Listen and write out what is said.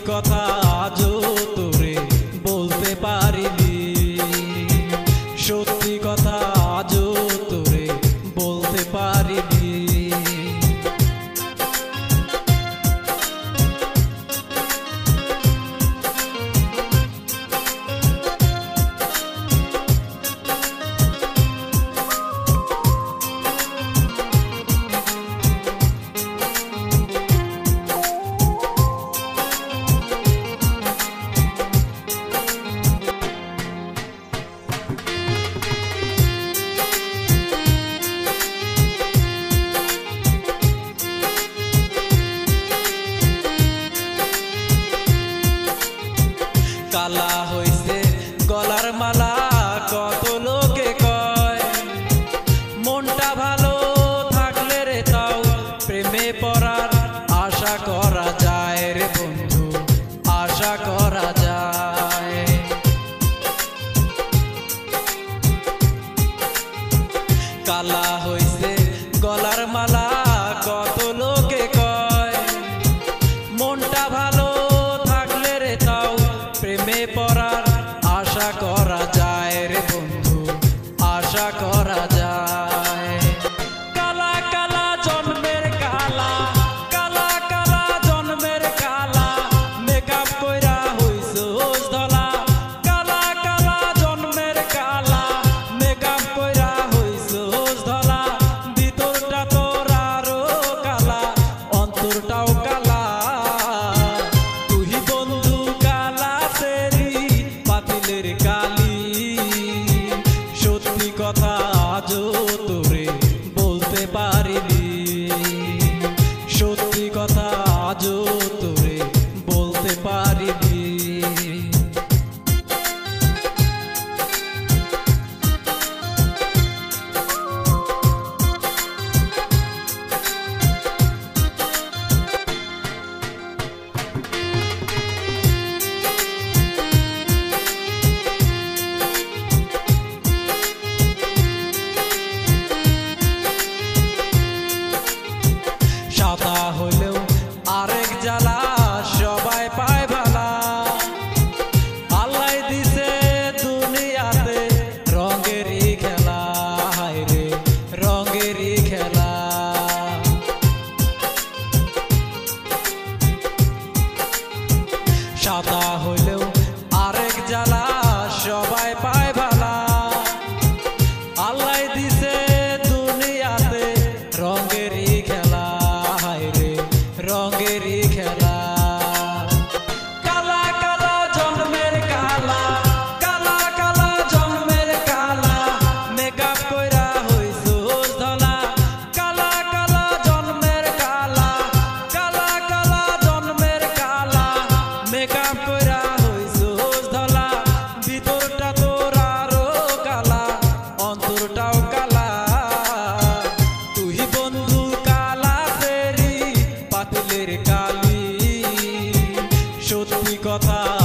কথা আজও তোরে বলতে পারিনি, সত্যি কথা আজও তোরে বলতে পারিনি। কালা হইছে গলার মালা কত লোকে কয়, মনটা ভালো থাকলে রে তাও প্রেমে পড়ার আশা করা যায় রে বন্ধু, আশা করা যায়। কালা হইছে গলার মালা কত লোকে কয়, মনটা ভালো থাকলে রে তাও প্রেমে পড়ার আশা করা যায় রে বন্ধু, আশা করা যায়। কালা কালা জন্মের কালা, কালা কালা জন্মের কালা, মেকআপ কইরা হইছোস ধলা। কালা কালা জন্মের কালা, মেকআপ কইরা হইছোস ধলা। ভিতরটা তোর আরো কালা, অন্তরটাও কালা। তুই বন্ধু কালা তেরি পাতিলের কালি, সত্যি কথা আজও তোরে বলতে পারিনি, সত্যি কথা আজও তোরে বলতে পারিনি। সাদা হলেও আরেক জ্বালা সবাই পায় ভালা, আল্লাহ দিছে দুনিয়াতে রঙেরই খেলা, হায় রে রঙেরই খেলা। সাদা হলেও আরেক জ্বালা সবাই পায় ভালা, আল্লাহ দিছে দুনিয়াতে রঙেরই খেলা, রঙেরই খেলা। কালা কালা জন্মের কালা, কালা কালা জন্মের কালা, মেকআপ কইরা হইছোস ধলা। কালা কালা জন্মের কালা, কালা কালা জন্মের কালা, মেকআপ কইরা হইছোস ধলা। ভিতরটা তোর আরো কালা, অন্তরটাও কালা। তুই বন্ধু কালা তেরি পাতিলের কালি, সত্যি কথা